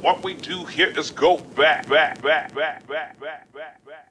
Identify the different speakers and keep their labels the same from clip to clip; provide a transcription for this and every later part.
Speaker 1: What we do here is go back, back, back, back, back, back, back, back.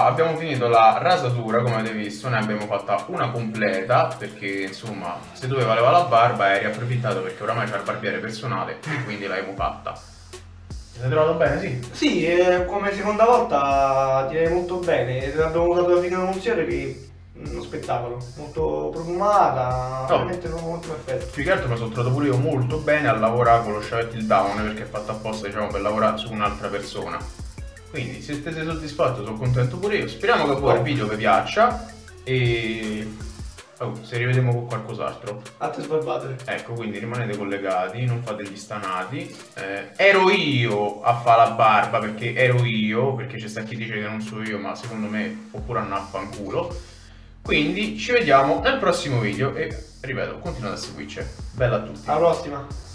Speaker 2: abbiamo finito la rasatura, come avete visto, ne abbiamo fatta una completa perché insomma se doveva levare la barba eri approfittato perché oramai c'è il barbiere personale e quindi l'abbiamo fatta. Ti sei trovato bene? Sì?
Speaker 3: Sì, come seconda volta direi molto bene, abbiamo usato la fine unzione che uno spettacolo, molto profumata, veramente molto perfetto.
Speaker 2: Più che altro mi sono trovato pure io molto bene a lavorare con lo sciavetto il down perché è fatto apposta diciamo per lavorare su un'altra persona. Quindi se siete soddisfatti sono contento pure io, speriamo che poi il video vi piaccia e se rivediamo con qualcos'altro.
Speaker 3: Altre sbarbate.
Speaker 2: Ecco, quindi rimanete collegati, non fate gli stanati. Ero io a fare la barba perché ero io, perché c'è sta chi dice che non so io, ma secondo me oppure a affanculo. Quindi ci vediamo nel prossimo video e ripeto, continuate a seguirci. Bella a tutti.
Speaker 3: Alla prossima.